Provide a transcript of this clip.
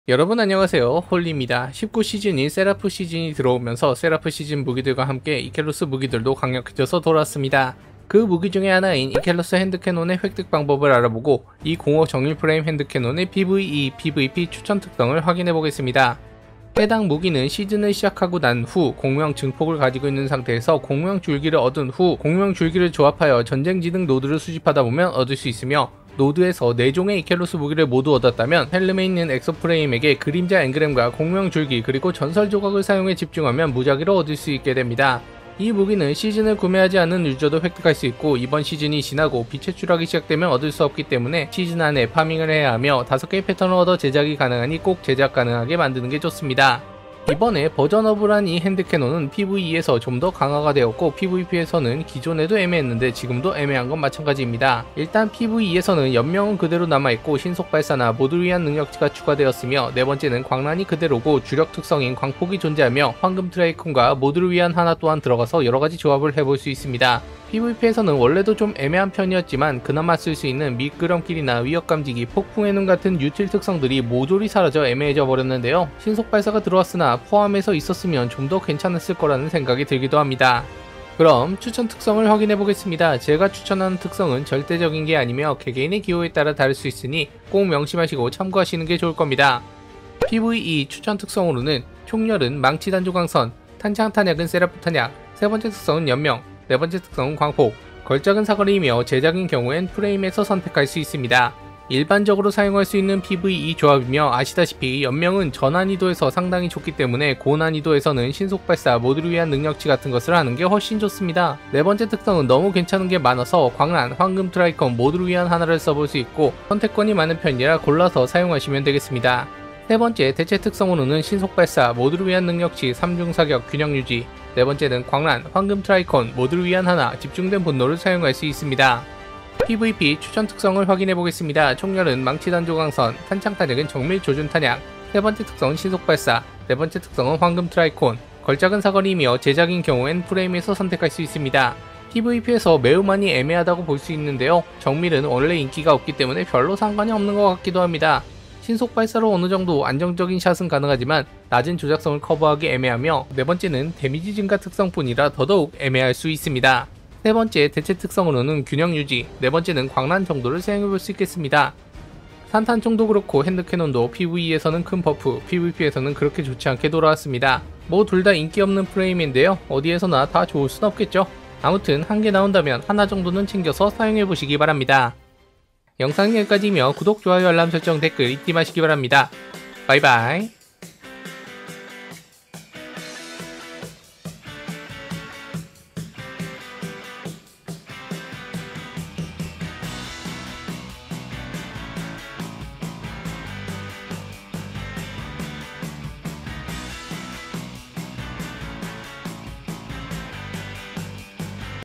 여러분 안녕하세요, 홀리입니다. 19시즌인 세라프 시즌이 들어오면서 세라프 시즌 무기들과 함께 이켈로스 무기들도 강력해져서 돌아왔습니다. 그 무기 중에 하나인 이켈로스 핸드캐논의 획득 방법을 알아보고 이 05 정밀 프레임 핸드캐논의 PVE, PVP 추천 특성을 확인해보겠습니다. 해당 무기는 시즌을 시작하고 난 후 공명 증폭을 가지고 있는 상태에서 공명 줄기를 얻은 후 공명 줄기를 조합하여 전쟁지능 노드를 수집하다 보면 얻을 수 있으며, 노드에서 4종의 이켈로스 무기를 모두 얻었다면 헬름에 있는 엑소프레임에게 그림자 앵그램과 공명 줄기 그리고 전설 조각을 사용해 집중하면 무작위로 얻을 수 있게 됩니다. 이 무기는 시즌을 구매하지 않은 유저도 획득할 수 있고, 이번 시즌이 지나고 빛의 추락이 시작되면 얻을 수 없기 때문에 시즌 안에 파밍을 해야 하며 5개의 패턴을 얻어 제작이 가능하니 꼭 제작 가능하게 만드는 게 좋습니다. 이번에 버전업을 한 이 핸드캐논은 PVE에서 좀 더 강화가 되었고, PVP에서는 기존에도 애매했는데 지금도 애매한 건 마찬가지입니다. 일단 PVE에서는 연명은 그대로 남아있고 신속발사나 모두를 위한 능력치가 추가되었으며, 네 번째는 광란이 그대로고 주력 특성인 광폭이 존재하며 황금 트라이콘과 모두를 위한 하나 또한 들어가서 여러가지 조합을 해볼 수 있습니다. PVP에서는 원래도 좀 애매한 편이었지만 그나마 쓸 수 있는 미끄럼길이나 위협감지기, 폭풍의 눈 같은 유틸 특성들이 모조리 사라져 애매해져 버렸는데요. 신속발사가 들어왔으나 포함해서 있었으면 좀 더 괜찮았을 거라는 생각이 들기도 합니다. 그럼 추천 특성을 확인해 보겠습니다. 제가 추천하는 특성은 절대적인 게 아니며 개개인의 기호에 따라 다를 수 있으니 꼭 명심하시고 참고하시는 게 좋을 겁니다. PVE 추천 특성으로는 총열은 망치 단조 강선, 탄창 탄약은 세라프 탄약, 세 번째 특성은 연명, 네 번째 특성은 광폭, 걸작은 사거리이며 제작인 경우엔 프레임에서 선택할 수 있습니다. 일반적으로 사용할 수 있는 PVE 조합이며, 아시다시피 연명은 저난이도에서 상당히 좋기 때문에 고난이도에서는 신속발사, 모두를 위한 능력치 같은 것을 하는 게 훨씬 좋습니다. 네 번째 특성은 너무 괜찮은 게 많아서 광란, 황금 트라이콘 모두를 위한 하나를 써볼 수 있고 선택권이 많은 편이라 골라서 사용하시면 되겠습니다. 세 번째 대체 특성으로는 신속발사, 모두를 위한 능력치, 3중 사격, 균형 유지, 네 번째는 광란, 황금 트라이콘, 모두를 위한 하나, 집중된 분노를 사용할 수 있습니다. PVP 추천 특성을 확인해 보겠습니다. 총열은 망치 단조 강선, 탄창 탄약은 정밀 조준 탄약, 세 번째 특성은 신속 발사, 네 번째 특성은 황금 트라이콘, 걸작은 사거리이며 제작인 경우엔 프레임에서 선택할 수 있습니다. PVP에서 매우 많이 애매하다고 볼 수 있는데요. 정밀은 원래 인기가 없기 때문에 별로 상관이 없는 것 같기도 합니다. 신속 발사로 어느 정도 안정적인 샷은 가능하지만 낮은 조작성을 커버하기 애매하며, 네 번째는 데미지 증가 특성뿐이라 더더욱 애매할 수 있습니다. 세 번째 대체 특성으로는 균형 유지, 네 번째는 광란 정도를 사용해볼 수 있겠습니다. 산탄총도 그렇고 핸드캐논도 PVE에서는 큰 버프, PVP에서는 그렇게 좋지 않게 돌아왔습니다. 뭐 둘 다 인기 없는 프레임인데요. 어디에서나 다 좋을 순 없겠죠. 아무튼 한 개 나온다면 하나 정도는 챙겨서 사용해보시기 바랍니다. 영상이 여기까지이며 구독, 좋아요, 알람 설정, 댓글 잊지 마시기 바랍니다. 바이바이.